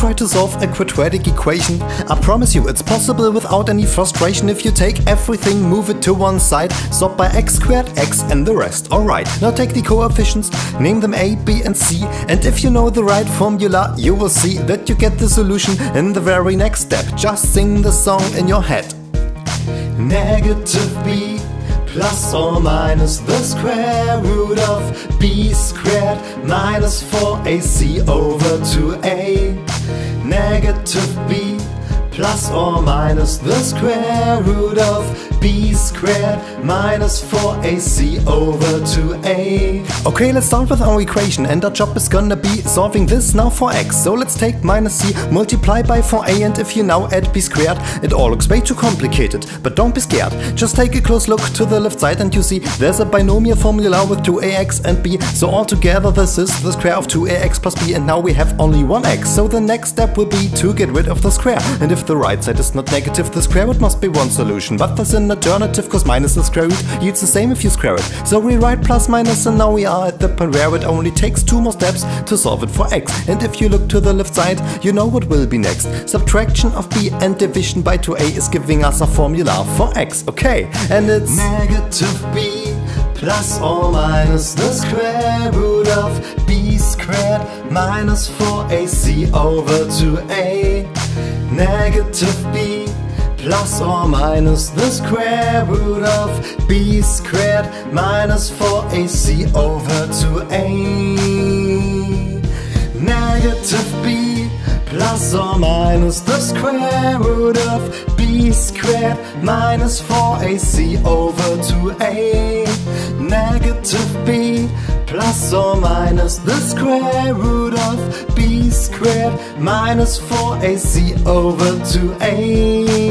try to solve a quadratic equation. I promise you it's possible without any frustration. If you take everything, move it to one side, sort by x squared, x and the rest. Alright, now take the coefficients, name them a, b and c, and if you know the right formula, you will see that you get the solution in the very next step. Just sing the song in your head. Negative b plus or minus the square root of b squared minus 4ac over 2a. Negative b plus or minus the square root of b squared minus 4ac over 2a. Okay, let's start with our equation, and our job is gonna be solving this now for x. So let's take minus c, multiply by 4a, and if you now add b squared, it all looks way too complicated. But don't be scared, just take a close look to the left side and you see there's a binomial formula with 2ax and b. So altogether this is the square of 2ax plus b, and now we have only one x. So the next step will be to get rid of the square. And if the right side is not negative, the square root must be one solution. But there's an alternative, cause minus the square root yields the same if you square it. So we write plus minus, and now we are at the point where it only takes 2 more steps to solve it for x. And if you look to the left side, you know what will be next. Subtraction of b and division by 2a is giving us a formula for x. Okay, and it's negative b plus or minus the square root of b squared minus 4ac over 2a. Negative b plus or minus the square root of b squared minus 4ac over 2a. Negative b plus or minus the square root of b squared minus 4ac over 2a. Negative b plus or minus the square root of b squared minus 4ac over 2a.